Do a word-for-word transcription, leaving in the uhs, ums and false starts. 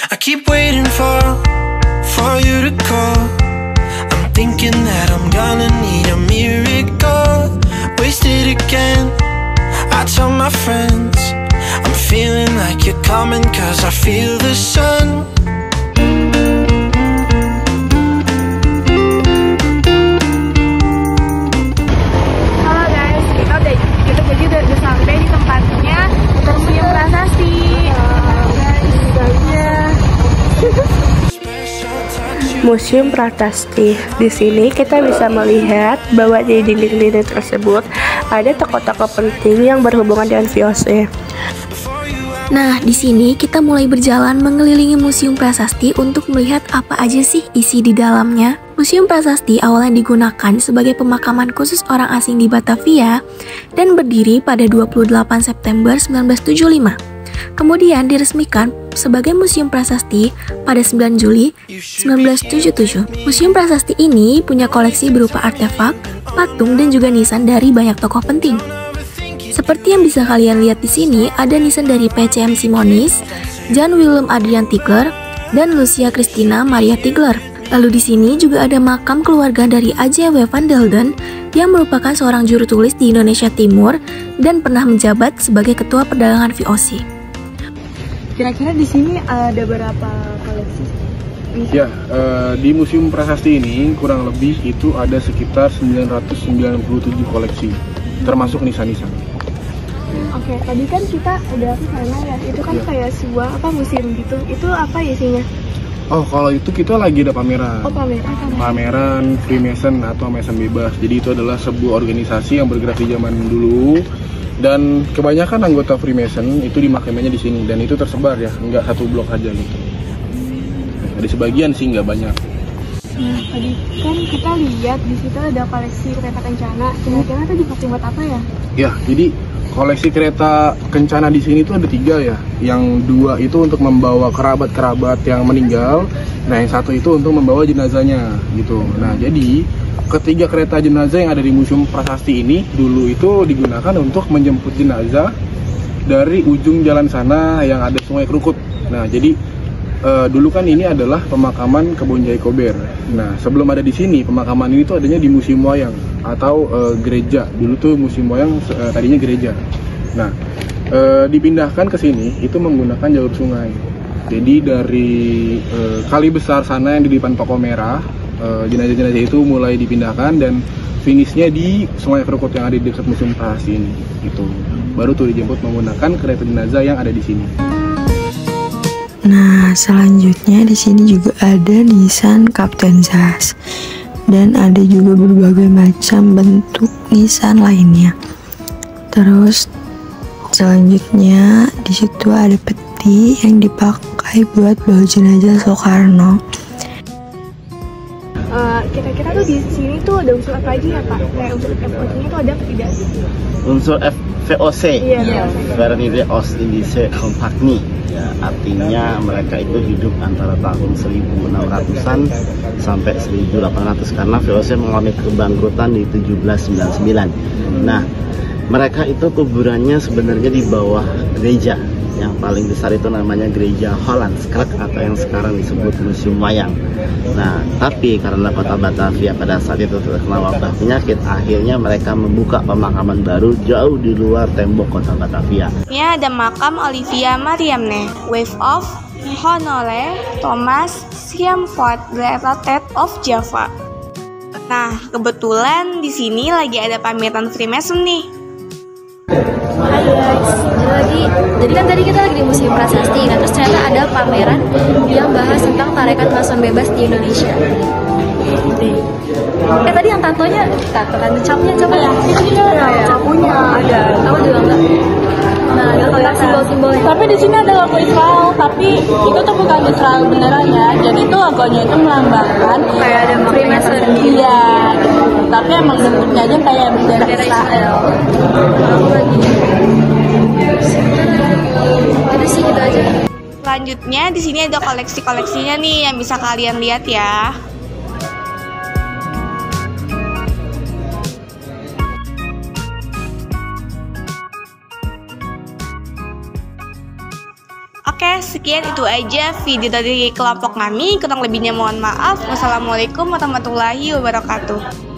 I keep waiting for, for you to call. I'm thinking that I'm gonna need a miracle. Wasted again, I tell my friends I'm feeling like you're coming, cause I feel the sun. Halo guys, kita udah kita jadi udah, udah sampai di tempatnya Museum Prasasti. Museum Prasasti. Di sini kita bisa melihat bahwa di dinding-dinding tersebut ada tokoh-tokoh penting yang berhubungan dengan V O C. Nah, di sini kita mulai berjalan mengelilingi Museum Prasasti untuk melihat apa aja sih isi di dalamnya. Museum Prasasti awalnya digunakan sebagai pemakaman khusus orang asing di Batavia dan berdiri pada dua puluh delapan September seribu sembilan ratus tujuh puluh lima. Kemudian diresmikan sebagai Museum Prasasti pada sembilan Juli seribu sembilan ratus tujuh puluh tujuh. Museum Prasasti ini punya koleksi berupa artefak, patung, dan juga nisan dari banyak tokoh penting. Seperti yang bisa kalian lihat di sini, ada nisan dari P C M Simonis, Jan Willem Adrian Tigler, dan Lucia Christina Maria Tigler. Lalu di sini juga ada makam keluarga dari A J W van Delden yang merupakan seorang juru tulis di Indonesia Timur dan pernah menjabat sebagai ketua perdagangan V O C. Kira-kira di sini ada berapa koleksi? Ya, uh, di Museum Prasasti ini kurang lebih itu ada sekitar sembilan ratus sembilan puluh tujuh koleksi, termasuk nisan-nisan. Oke, tadi kan kita udah ke sana ya, itu kan ya. kayak sebuah apa museum gitu, itu apa isinya? Oh, kalau itu kita lagi ada pameran. Oh, pameran. Pameran Freemason atau Mason Bebas. Jadi itu adalah sebuah organisasi yang bergerak di zaman dulu. Dan kebanyakan anggota Freemason itu dimakaminya di sini, dan itu tersebar ya, nggak satu blok aja gitu. Nah, di sebagian sih nggak banyak. Nah, tadi kan kita lihat di situ ada koleksi kereta kencana. Kira-kira itu dipakai buat apa ya? Ya, jadi koleksi kereta kencana di sini tuh ada tiga ya. Yang dua itu untuk membawa kerabat-kerabat yang meninggal. Nah, yang satu itu untuk membawa jenazahnya gitu. Nah, jadi ketiga kereta jenazah yang ada di Museum Prasasti ini dulu itu digunakan untuk menjemput jenazah dari ujung jalan sana yang ada Sungai Krukut. Nah, jadi e, dulu kan ini adalah pemakaman Kebon Jaya Kober. Nah, sebelum ada di sini, pemakaman ini tuh adanya di Museum Wayang atau e, gereja. Dulu tuh Museum Wayang e, tadinya gereja. Nah, e, dipindahkan ke sini itu menggunakan jalur sungai. Jadi dari e, kali besar sana yang di depan Toko Merah, jenazah-jenazah itu mulai dipindahkan dan finishnya di Sungai Krukut yang ada di dekat Museum Prasasti ini. Itu baru tuh dijemput menggunakan kereta jenazah yang ada di sini. Nah, selanjutnya di sini juga ada nisan Kapten Zas dan ada juga berbagai macam bentuk nisan lainnya. Terus selanjutnya di situ ada peti yang dipakai buat bawa jenazah Soekarno. Uh, kira-kira tuh di sini tuh ada unsur apa aja ya Pak? Kayak unsur F O C-nya tuh ada apa tidak? Unsur F V O C, iya, Verenigde Oost-Indische Compagnie, ya, artinya mereka itu hidup antara tahun seribu enam ratusan sampai seribu delapan ratus karena V O C mengalami kebangkrutan di tujuh belas sembilan puluh sembilan. Nah, mereka itu kuburannya sebenarnya di bawah gereja. Yang paling besar itu namanya Gereja Hollandskerk atau yang sekarang disebut Museum Wayang. Nah, tapi karena kota Batavia pada saat itu terkena wabah penyakit, akhirnya mereka membuka pemakaman baru jauh di luar tembok kota Batavia. Ini ada makam Olivia Mariamne, Wife of Honore Thomas Siamfort Related of Java. Nah, kebetulan di sini lagi ada pameran Freemason nih. Hai guys, lagi, jadi kan tadi kita lagi di Museum Prasasti, nah terus ternyata ada pameran yang bahas tentang tarekat Mason bebas di Indonesia. Eh tadi yang tatonya, tato kan capnya coba ya? Iya, punya ada. Kamu juga enggak? Nah, itu tentang simbol-simbolnya. Tapi di sini ada logo Israel, tapi itu tuh bukan Israel beneran ya. Jadi tuh logonya itu melambangkan kayak ada Freemason. Iya, gitu. Tapi emang bentuknya aja kayak bendera Israel. Aku lagi. Itu sih gitu aja. Selanjutnya di sini ada koleksi-koleksinya nih yang bisa kalian lihat ya. Oke, sekian itu aja video dari kelompok kami. Kurang lebihnya mohon maaf. Wassalamualaikum warahmatullahi wabarakatuh.